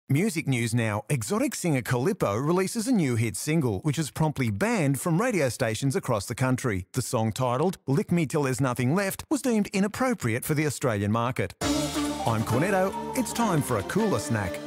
Music news now. Exotic singer Calippo releases a new hit single, which is promptly banned from radio stations across the country. The song, titled Lick Me Till There's Nothing Left, was deemed inappropriate for the Australian market. I'm Cornetto. It's time for a cooler snack.